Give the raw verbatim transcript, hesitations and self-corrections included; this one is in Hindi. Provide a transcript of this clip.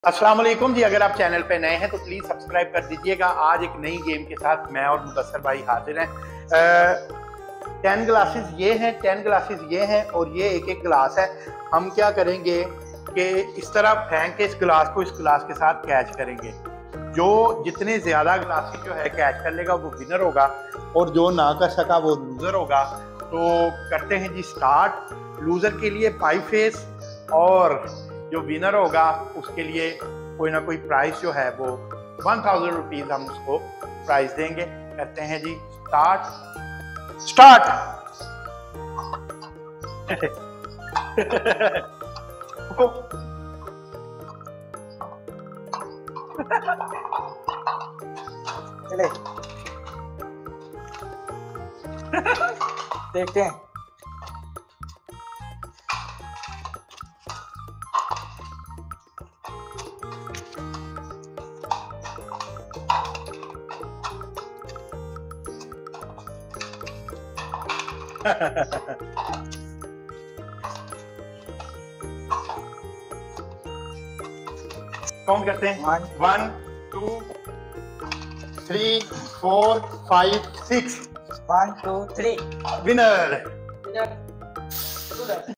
अस्सलाम वालेकुम जी। अगर आप चैनल पे नए हैं तो प्लीज़ सब्सक्राइब कर दीजिएगा। आज एक नई गेम के साथ मैं और मुदस्सर भाई हाजिर हैं। टेन ग्लासेस ये हैं, टेन ग्लासेस ये हैं और ये एक एक गिलास है। हम क्या करेंगे कि इस तरह फेंक के इस गिलास को इस गिलास के साथ कैच करेंगे। जो जितने ज़्यादा गिलासेस जो है कैच कर लेगा वो विनर होगा और जो ना कर सका वो लूज़र होगा। तो करते हैं जी स्टार्ट। लूज़र के लिए पाई फेस और जो विनर होगा उसके लिए कोई ना कोई प्राइस जो है वो वन थाउजेंड रुपीज हम उसको प्राइस देंगे। करते हैं जी स्टार्ट स्टार्ट चले देखते हैं। काउंट करते हैं। One one two three four five six. One two three winner.